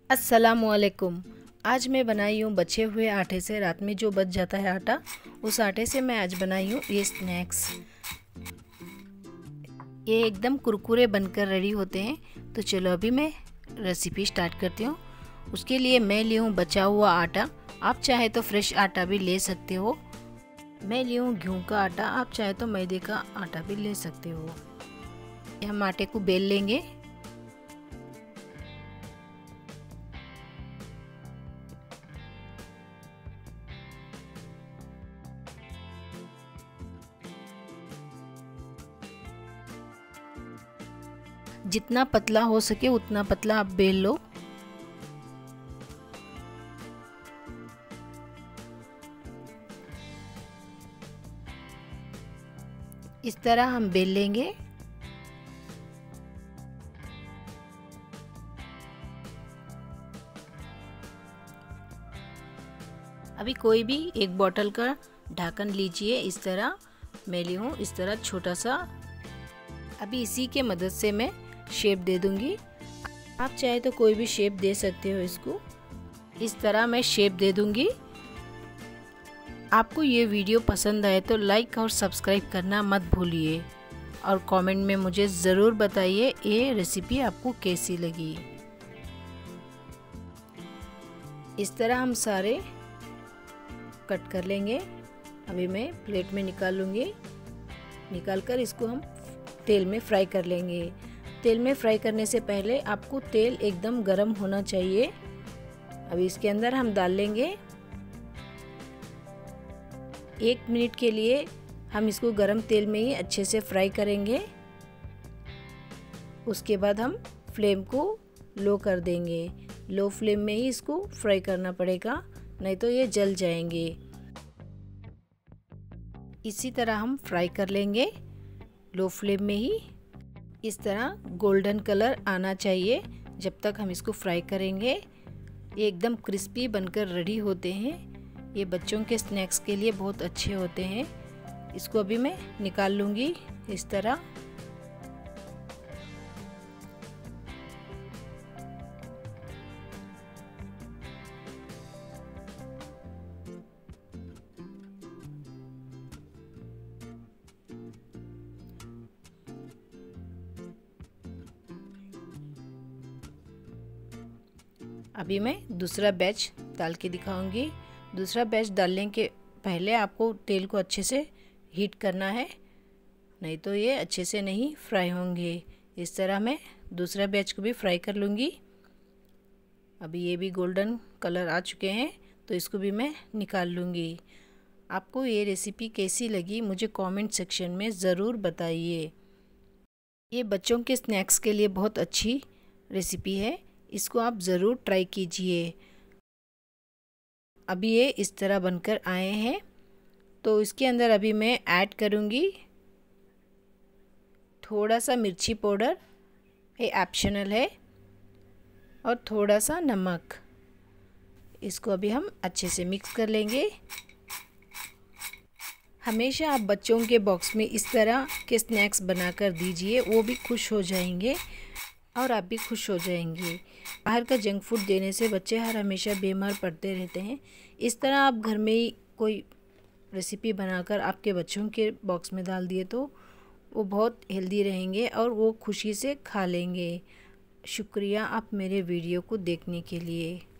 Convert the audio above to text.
अस्सलामुअलैकुम। आज मैं बनाई हूँ बचे हुए आटे से, रात में जो बच जाता है आटा, उस आटे से मैं आज बनाई हूँ ये स्नैक्स। ये एकदम कुरकुरे बनकर रेडी होते हैं। तो चलो अभी मैं रेसिपी स्टार्ट करती हूँ। उसके लिए मैं ली हूँ बचा हुआ आटा। आप चाहे तो फ्रेश आटा भी ले सकते हो। मैं ली हूँ गेहूँ का आटा, आप चाहे तो मैदे का आटा भी ले सकते हो। हम आटे को बेल लेंगे। जितना पतला हो सके उतना पतला आप बेल लो। इस तरह हम बेल लेंगे। अभी कोई भी एक बोतल का ढक्कन लीजिए। इस तरह मैं ली हूँ, इस तरह छोटा सा। अभी इसी के मदद से मैं शेप दे दूंगी। आप चाहे तो कोई भी शेप दे सकते हो इसको। इस तरह मैं शेप दे दूंगी। आपको ये वीडियो पसंद आए तो लाइक और सब्सक्राइब करना मत भूलिए और कमेंट में मुझे ज़रूर बताइए ये रेसिपी आपको कैसी लगी। इस तरह हम सारे कट कर लेंगे। अभी मैं प्लेट में निकाल लूँगी। निकाल कर इसको हम तेल में फ्राई कर लेंगे। तेल में फ्राई करने से पहले आपको तेल एकदम गरम होना चाहिए। अभी इसके अंदर हम डाल लेंगे। 1 मिनट के लिए हम इसको गरम तेल में ही अच्छे से फ्राई करेंगे। उसके बाद हम फ्लेम को लो कर देंगे। लो फ्लेम में ही इसको फ्राई करना पड़ेगा, नहीं तो ये जल जाएंगे। इसी तरह हम फ्राई कर लेंगे लो फ्लेम में ही। इस तरह गोल्डन कलर आना चाहिए जब तक हम इसको फ्राई करेंगे। ये एकदम क्रिस्पी बनकर रेडी होते हैं। ये बच्चों के स्नैक्स के लिए बहुत अच्छे होते हैं। इसको अभी मैं निकाल लूँगी इस तरह। अभी मैं दूसरा बैच डाल के दिखाऊंगी। दूसरा बैच डालने के पहले आपको तेल को अच्छे से हीट करना है, नहीं तो ये अच्छे से नहीं फ्राई होंगे। इस तरह मैं दूसरा बैच को भी फ्राई कर लूँगी। अभी ये भी गोल्डन कलर आ चुके हैं तो इसको भी मैं निकाल लूँगी। आपको ये रेसिपी कैसी लगी मुझे कमेंट सेक्शन में ज़रूर बताइए। ये बच्चों के स्नैक्स के लिए बहुत अच्छी रेसिपी है, इसको आप ज़रूर ट्राई कीजिए। अभी ये इस तरह बनकर आए हैं तो इसके अंदर अभी मैं ऐड करूँगी थोड़ा सा मिर्ची पाउडर, ये ऑप्शनल है, और थोड़ा सा नमक। इसको अभी हम अच्छे से मिक्स कर लेंगे। हमेशा आप बच्चों के बॉक्स में इस तरह के स्नैक्स बनाकर दीजिए, वो भी खुश हो जाएंगे और आप भी खुश हो जाएंगे। बाहर का जंक फूड देने से बच्चे हर हमेशा बीमार पड़ते रहते हैं। इस तरह आप घर में ही कोई रेसिपी बनाकर आपके बच्चों के बॉक्स में डाल दिए तो वो बहुत हेल्दी रहेंगे और वो खुशी से खा लेंगे। शुक्रिया आप मेरे वीडियो को देखने के लिए।